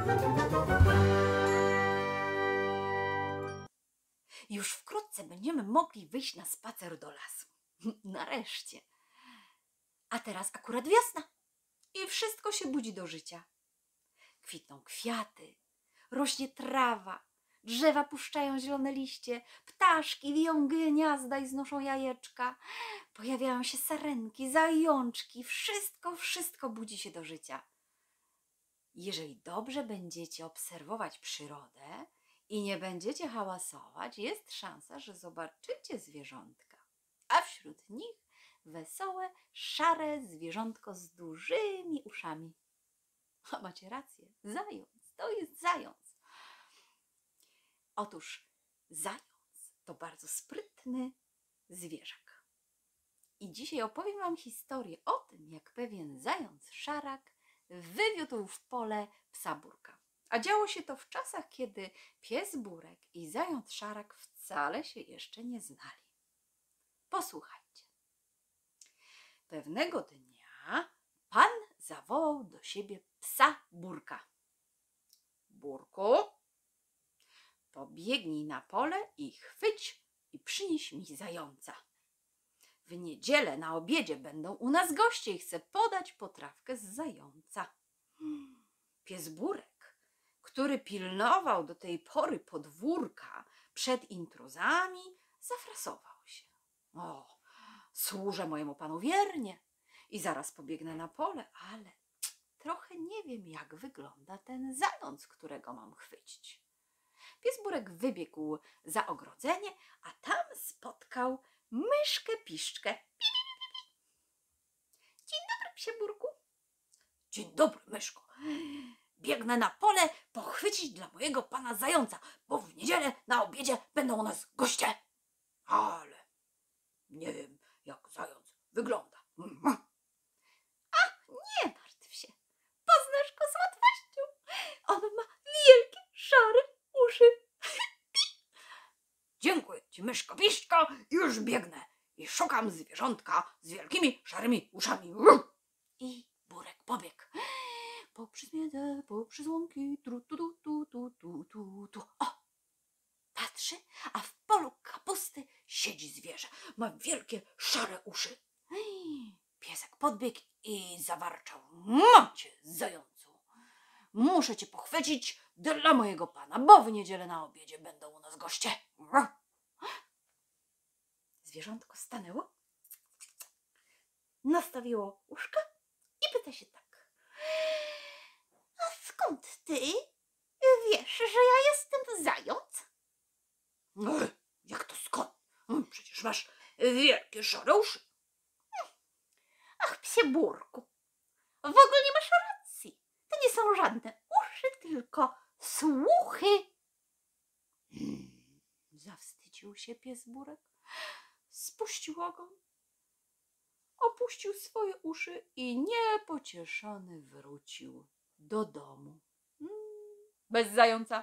Już wkrótce będziemy mogli wyjść na spacer do lasu. Nareszcie. A teraz akurat wiosna i wszystko się budzi do życia. Kwitną kwiaty, rośnie trawa, drzewa puszczają zielone liście, ptaszki wiją gniazda i znoszą jajeczka, pojawiają się sarenki, zajączki, wszystko budzi się do życia. Jeżeli dobrze będziecie obserwować przyrodę i nie będziecie hałasować, jest szansa, że zobaczycie zwierzątka, a wśród nich wesołe, szare zwierzątko z dużymi uszami. A macie rację, zając, to jest zając. Otóż zając to bardzo sprytny zwierzak. I dzisiaj opowiem wam historię o tym, jak pewien zając szarak wywiódł w pole psa Burka. A działo się to w czasach, kiedy pies Burek i zając szarak wcale się jeszcze nie znali. Posłuchajcie. Pewnego dnia pan zawołał do siebie psa Burka. Burku, pobiegnij na pole i chwyć i przynieś mi zająca. W niedzielę na obiedzie będą u nas goście i chcę podać potrawkę z zająca. Pies Burek, który pilnował do tej pory podwórka przed intruzami, zafrasował się. O, służę mojemu panu wiernie i zaraz pobiegnę na pole, ale trochę nie wiem, jak wygląda ten zając, którego mam chwycić. Pies Burek wybiegł za ogrodzenie, a tam spotkał myszkę Piszczkę. Dzień dobry, psie Burku. Dzień dobry, myszko. Biegnę na pole pochwycić dla mojego pana zająca, bo w niedzielę na obiedzie będą u nas goście. Ale nie wiem, jak zając wygląda. Ach, nie martw się. Poznasz go z łatwością. On ma wielkie, szare uszy. Dziękuję ci, myszko Piszczko, już biegnę i szukam zwierzątka z wielkimi, szarymi uszami. I Burek pobiegł. Poprzez miedę, poprzez łąki, tu. O, patrzy, a w polu kapusty siedzi zwierzę. Ma wielkie, szare uszy. Piesek podbiegł i zawarczał. Mam cię, zającu. Muszę cię pochwycić dla mojego pana, bo w niedzielę na obiedzie będą u nas goście. Zwierzątko stanęło, nastawiło uszka i pyta się tak. A skąd ty wiesz, że ja jestem zając? Jak to skąd? Przecież masz wielkie, szare uszy. Ach, psie Burku, w ogóle nie masz racji. To nie są żadne uszy, tylko słuchy. Zawstydził się pies Burek, spuścił ogon, opuścił swoje uszy i niepocieszony wrócił do domu. Bez zająca.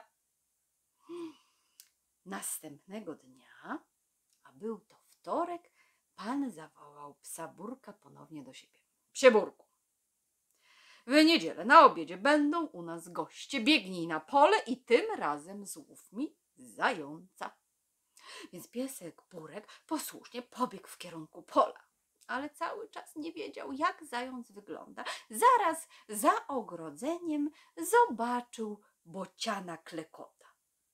Następnego dnia, a był to wtorek, pan zawołał psa Burka ponownie do siebie. Psie Burku, w niedzielę na obiedzie będą u nas goście. Biegnij na pole i tym razem złów mi zająca. Więc piesek Burek posłusznie pobiegł w kierunku pola, ale cały czas nie wiedział, jak zając wygląda. Zaraz za ogrodzeniem zobaczył bociana Klekota.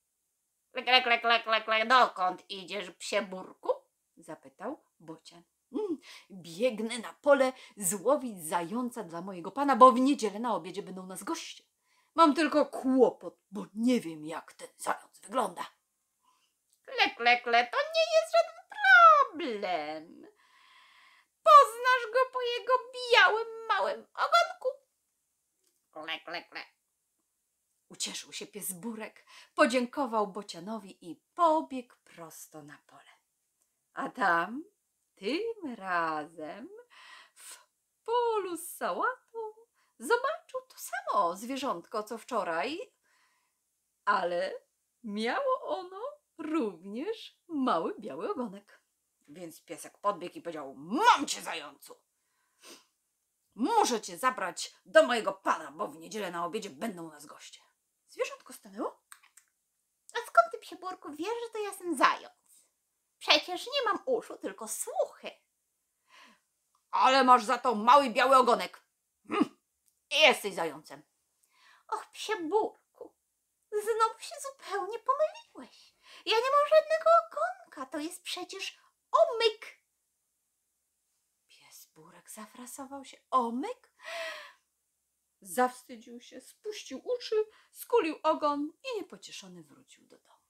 Klek, dokąd idziesz, psie Burku? Zapytał bocian. Biegnę na pole złowić zająca dla mojego pana, bo w niedzielę na obiedzie będą u nas goście. Mam tylko kłopot, bo nie wiem, jak ten zając wygląda. Klek, to nie jest żaden problem. Poznasz go po jego białym, małym ogonku. Klek. Ucieszył się pies Burek, podziękował bocianowi i pobiegł prosto na pole. A tam tym razem w polu z sałatą zobaczył to samo zwierzątko, co wczoraj, ale miało ono również mały, biały ogonek. Więc piesek podbiegł i powiedział: mam cię, zającu! Muszę cię zabrać do mojego pana, bo w niedzielę na obiedzie będą u nas goście. Zwierzątko stanęło. A skąd ty, psie Burku, wiesz, że to ja jestem zając? Przecież nie mam uszu, tylko słuchy. Ale masz za to mały biały ogonek. I jesteś zającem. Och, psie Burku, znowu się zupełnie pomyliłeś. Ja nie mam żadnego ogonka, to jest przecież omyk. Pies Burek zafrasował się. Omyk? Zawstydził się, spuścił uszy, skulił ogon i niepocieszony wrócił do domu.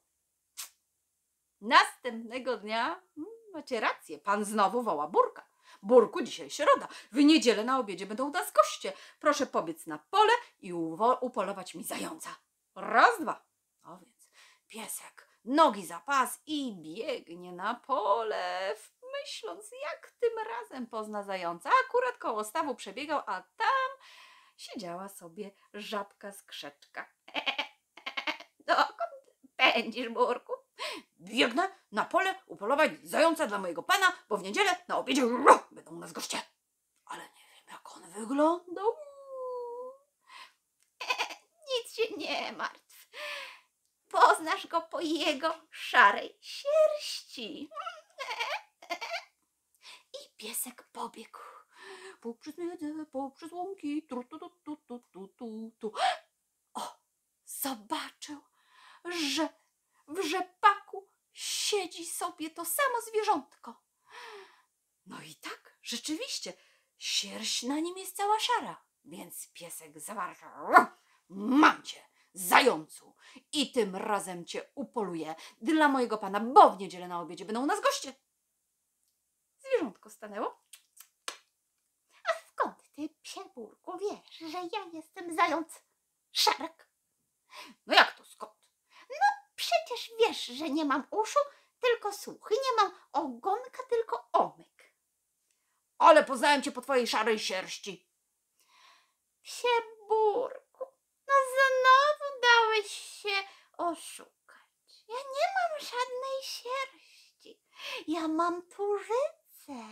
Następnego dnia, macie rację, pan znowu woła Burka. Burku, dzisiaj środa, w niedzielę na obiedzie będą u nas goście. Proszę pobiec na pole i upolować mi zająca. Raz, dwa. No więc piesek nogi za pas i biegnie na pole, myśląc, jak tym razem pozna zająca. Akurat koło stawu przebiegał, a tam siedziała sobie żabka skrzeczka. Dokąd pędzisz, Burku? Biegnę na pole upolować zająca dla mojego pana, bo w niedzielę na obiedzie będą u nas goście. Ale nie wiem, jak on wyglądał. Nic się nie martw. Poznasz go po jego szarej sierści. I piesek pobiegł poprzez miedzę, poprzez łąki. Tu. O, zobaczył, że w rzepaku siedzi sobie to samo zwierzątko. No i tak, rzeczywiście, sierść na nim jest cała szara, więc piesek zawarkał. Mam cię, zającu, i tym razem cię upoluję dla mojego pana, bo w niedzielę na obiedzie będą u nas goście. Zwierzątko stanęło. Skąd ty, psie Burku, wiesz, że ja jestem zając szark? No jak to skąd? Przecież wiesz, że nie mam uszu, tylko słuchy, nie mam ogonka, tylko omyk. Ale poznałem cię po twojej szarej sierści. Psie Burku, no znowu dałeś się oszukać. Ja nie mam żadnej sierści. Ja mam tłużycę.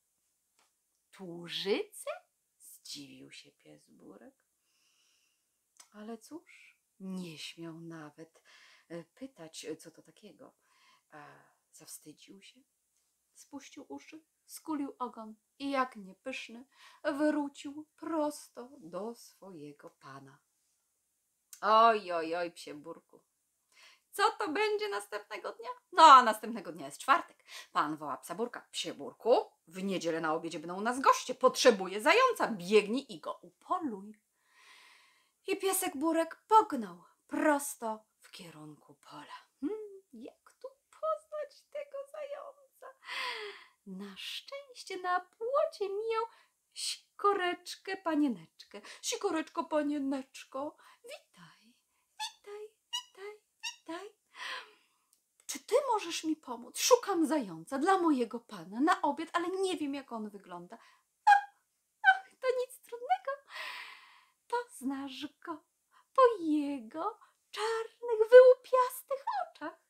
Tłużycę? Zdziwił się pies Burek. Ale cóż, nie śmiał nawet pytać, co to takiego. Zawstydził się, spuścił uszy, skulił ogon i jak niepyszny wrócił prosto do swojego pana. Oj, oj, oj, psie Burku. Co to będzie następnego dnia? No, a następnego dnia jest czwartek. Pan woła psa Burka. Psie Burku, w niedzielę na obiedzie będą u nas goście. Potrzebuję zająca. Biegnij i go upoluj. I piesek Burek pognał prosto w kierunku pola. Jak tu poznać tego zająca? Na szczęście na płocie mijał sikoreczkę panieneczkę. Sikoreczko panieneczko, witaj, witaj, witaj, witaj. Czy ty możesz mi pomóc? Szukam zająca dla mojego pana na obiad, ale nie wiem, jak on wygląda. To nic trudnego. Poznasz go po jego czarnych, wyłupiastych oczach.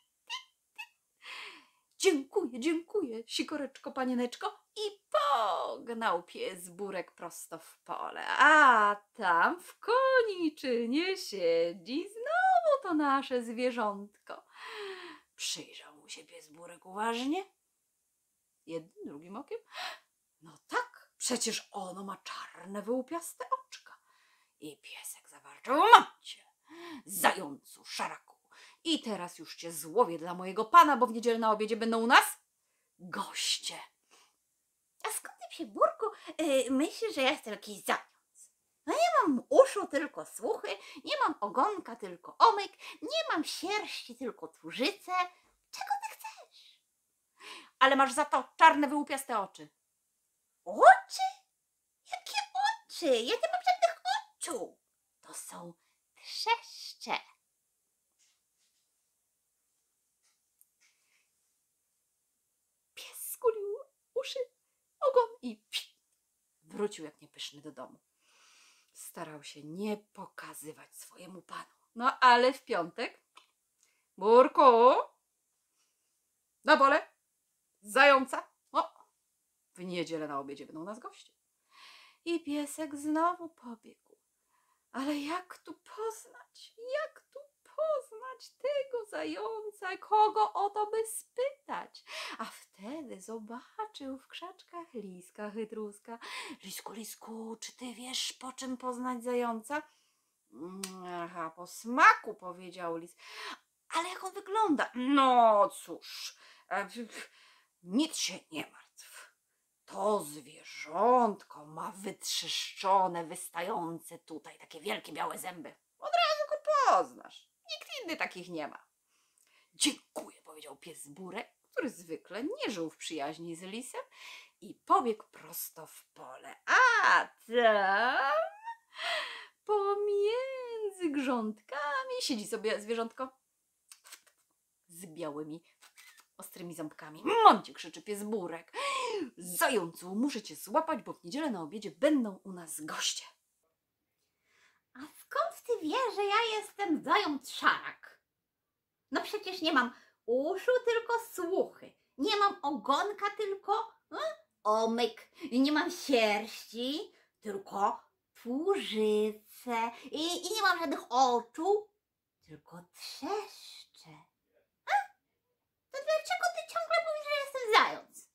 Dziękuję, sikoreczko panieneczko. I pognał pies Burek prosto w pole. A tam w koniczynie siedzi znowu to nasze zwierzątko. Przyjrzał mu się pies Burek uważnie. Jednym, drugim okiem. No tak, przecież ono ma czarne, wyłupiaste oczka. I piesek zawarczał: mam cię, zającu, szaraku. I teraz już cię złowię dla mojego pana, bo w niedzielę na obiedzie będą u nas goście. A skąd ty, psie Burku, myślisz, że ja jestem jakiś zając? No nie mam uszu, tylko słuchy, nie mam ogonka, tylko omyk, nie mam sierści, tylko tłużycę. Czego ty chcesz? Ale masz za to czarne, wyłupiaste oczy. Oczy? Jakie oczy? Ja nie mam żadnych oczu. To są trzeszcze. Pies skulił uszy, ogon i wrócił jak niepyszny do domu. Starał się nie pokazywać swojemu panu. No ale w piątek: Burku, na pole zająca. O, w niedzielę na obiedzie będą u nas goście. I piesek znowu pobiegł. Ale jak tu poznać? zająca, kogo o to by spytać. A wtedy zobaczył w krzaczkach liska chytruska. Lisku, lisku, czy ty wiesz, po czym poznać zająca? Aha, po smaku, powiedział lis. Ale jak on wygląda? No cóż, nic się nie martw. To zwierzątko ma wytrzeszczone, wystające tutaj takie wielkie białe zęby. Od razu go poznasz. Nikt inny takich nie ma. Dziękuję, powiedział pies Burek, który zwykle nie żył w przyjaźni z lisem i pobiegł prosto w pole. A tam pomiędzy grządkami siedzi sobie zwierzątko z białymi, ostrymi ząbkami. Mam cię, krzyczy pies Burek. Zającu, muszę cię złapać, bo w niedzielę na obiedzie będą u nas goście. A skąd ty wiesz, że ja jestem zając szarak? No przecież nie mam uszu, tylko słuchy. Nie mam ogonka, tylko omyk. I nie mam sierści, tylko tłużyce. I nie mam żadnych oczu, tylko trzeszcze. To dlaczego ty ciągle mówisz, że jestem zając?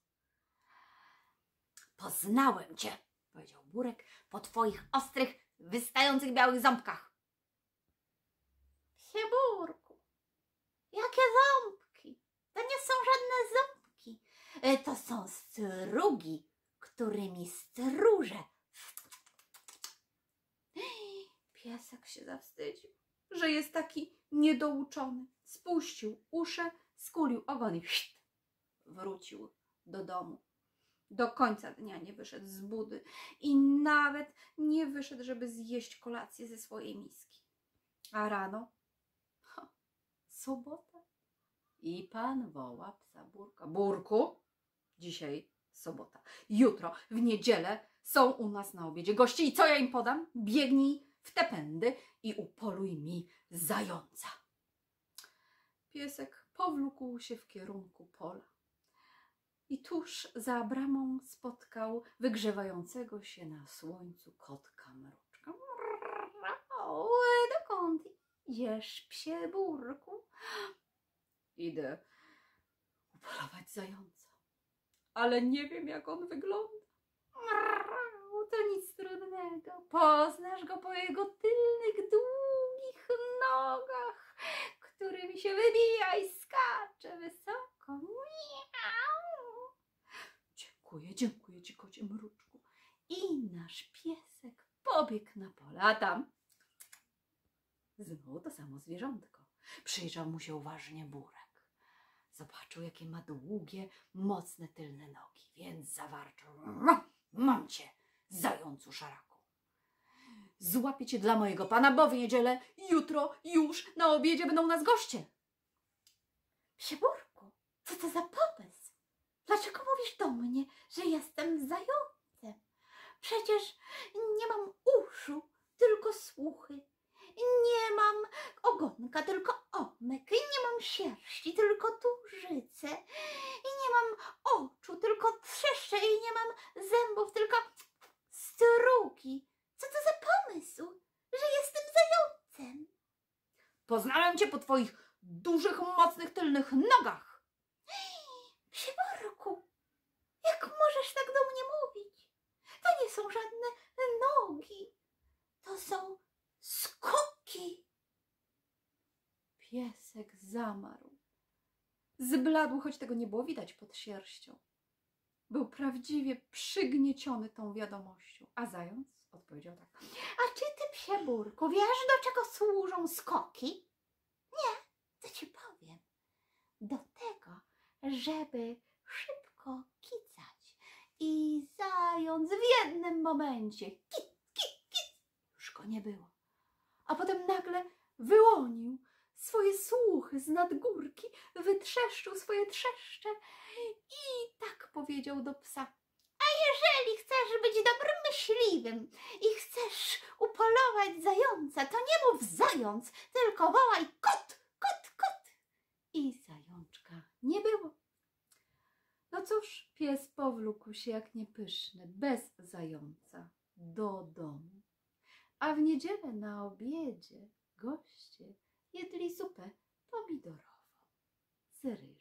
Poznałem cię, powiedział Burek, po twoich ostrych, wystających białych ząbkach. Psie Burku, jakie ząbki? To nie są żadne ząbki. To są strugi, którymi stróżę. Piesek się zawstydził, że jest taki niedouczony. Spuścił uszy, skulił ogon i wrócił do domu. Do końca dnia nie wyszedł z budy i nawet nie wyszedł, żeby zjeść kolację ze swojej miski. A rano, sobota, i pan woła psa Burka. Burku, dzisiaj sobota. Jutro, w niedzielę, są u nas na obiedzie goście i co ja im podam? Biegnij w te pędy i upoluj mi zająca. Piesek powlókł się w kierunku pola i tuż za bramą spotkał wygrzewającego się na słońcu kotka Mruczka. O, dokąd idziesz, psie Burku? Idę upolować zająca, ale nie wiem, jak on wygląda. To nic trudnego. Poznasz go po jego tylnych, długich nogach, którymi się wybija i skacze wysoko. Miau. Dziękuję ci, kocie Mruczku. I nasz piesek pobiegł na pole, a tam znowu to samo zwierzątko. Przyjrzał mu się uważnie Burek. Zobaczył, jakie ma długie, mocne tylne nogi, więc zawarczył. Mam cię, zającu szaraku. Złapię cię dla mojego pana, bo w niedzielę, jutro, już na obiedzie będą u nas goście. Psie Burku, co to za pomysł? Dlaczego mówisz do mnie, że jestem zającem? Przecież nie mam uszu, tylko słuchy. Nie mam ogonka, tylko omyk. I nie mam sierści, tylko tłużyce. I nie mam oczu, tylko trzeszcze. I nie mam zębów, tylko strugi. Co to za pomysł, że jestem zającem? Poznałem cię po twoich dużych, mocnych, tylnych nogach. Psie Burku, jak możesz tak do mnie mówić? To nie są żadne nogi. To są skoki. Piesek zamarł. Zbladł, choć tego nie było widać pod sierścią. Był prawdziwie przygnieciony tą wiadomością. A zając odpowiedział tak. A czy ty, psie Burku, wiesz, do czego służą skoki? Nie, to ci powiem. Do tego, żeby szybko kicać. I zając w jednym momencie Już go nie było. A potem nagle wyłonił swoje słuchy z nad górki, wytrzeszczył swoje trzeszcze i tak powiedział do psa. jeżeli chcesz być dobrym myśliwym i chcesz upolować zająca, to nie mów zając, tylko wołaj kot, kot, kot. I zajączka nie było. No cóż, pies powlókł się jak niepyszny, bez zająca, do domu. A w niedzielę na obiedzie goście jedli zupę pomidorową. z ryb.